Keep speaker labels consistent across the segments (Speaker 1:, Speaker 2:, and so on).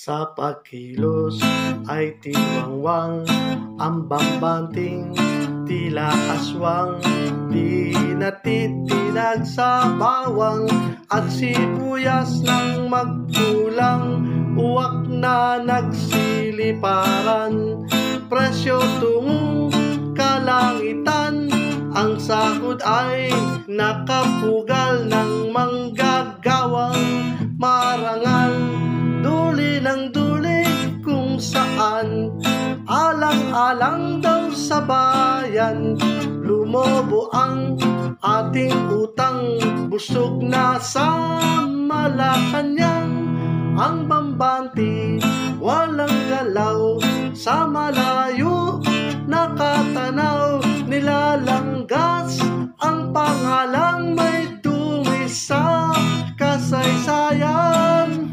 Speaker 1: Sa pagkilos ay tiwangwang, ang bambanting tila aswang, di natitinag sa bawang at sibuyas ng magkulang, uwak na nagsiliparan, presyo tungong kalangitan, ang sahod ay nakapugal ng manggagawang marangal. Duli ng duli kung saan, alang-alang daw sa bayan, lumobo ang ating utang, busog na sa Malacanang, ang bambanti walang galaw, sa malayo nakatanaw, nilalanggas ang pangalang may dumi sa kasaysayan.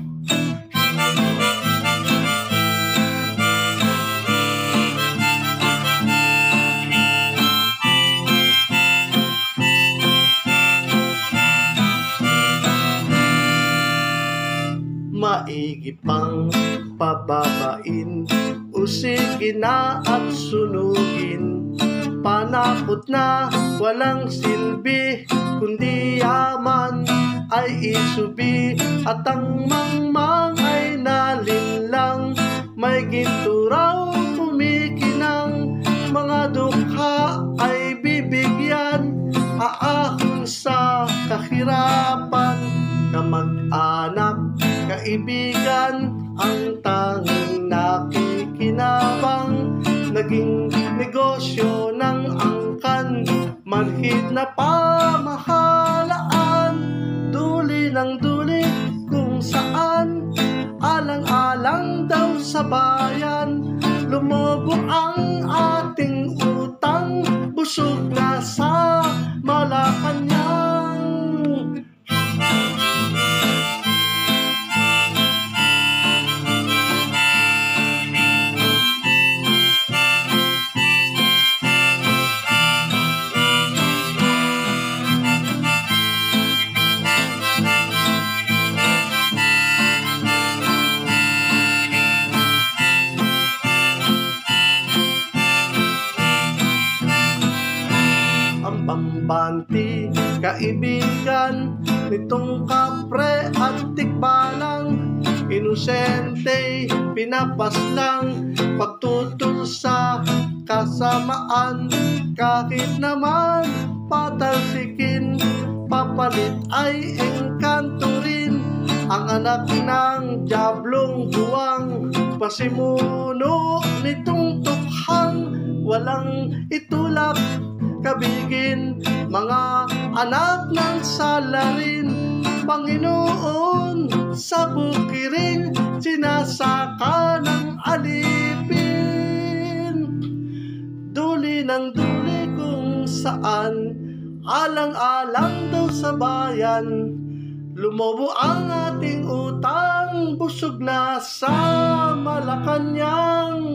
Speaker 1: Maigi pang pababain, usigin na at sunugin, panakot na walang silbi, kundi yaman ay isubi, at ang mangmang ay nalinlang, may ginto raw kumikinang, mga dukha ay bibigyan, aahon sa kahirapan, kamag-anak, kaibigan, ang tanging nakikinabang, naging negosyo ng angkan, manhid na pamahalaan, duli ng duli kung saan, alang-alang daw sa bayan, lumobo ang ating utang, busog na sa Malacanang. Bambanti, kaibigan nitong kapre at tikbalang, inosente pinapaslang, pagtutol sa kasamaan, kahit naman patalsikin, papalit ay engkanto rin, ang anak ng diablong buwang, pasimuno nitong tukhang, walang itulak kabigin, mga anak ng salarin, Panginoon sa bukiring, sinasaka ng alipin, duli ng duli kung saan, alang-alang daw sa bayan, lumobo ang ating utang, busog na sa Malacanang.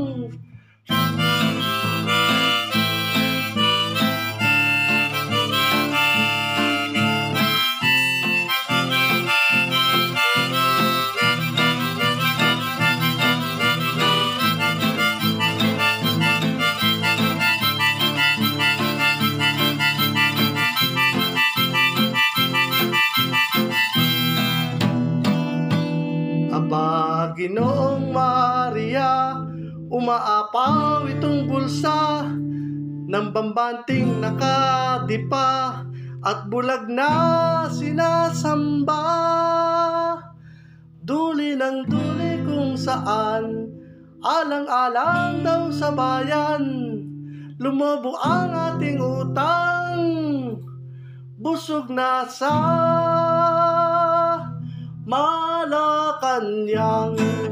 Speaker 1: Aba, Ginoong Maria, umaapaw itong bulsa ng bambanting nakadipa at bulag na sinasamba, duli ng duli kung saan, alang-alang daw sa bayan, lumobo ang ating utang, busog na sa Malacanang.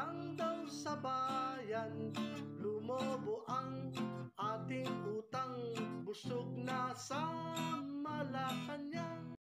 Speaker 1: alang daw sa bayan. Lumobo ang ating utang, busog na sa Malacanang.